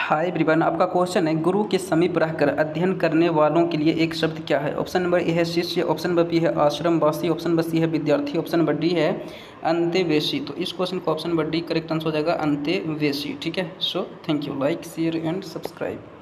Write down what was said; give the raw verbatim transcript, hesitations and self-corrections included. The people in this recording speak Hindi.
हाय एवरीवन, आपका क्वेश्चन है गुरु के समीप रहकर अध्ययन करने वालों के लिए एक शब्द क्या है। ऑप्शन नंबर ए है शिष्य, ऑप्शन नंबर बी है आश्रमवासी, ऑप्शन नंबर सी है विद्यार्थी, ऑप्शन नंबर डी है अंतेवेशी। तो इस क्वेश्चन का option number D correct answer हो जाएगा अंतेवेशी। ठीक है, so thank you. Like share and subscribe.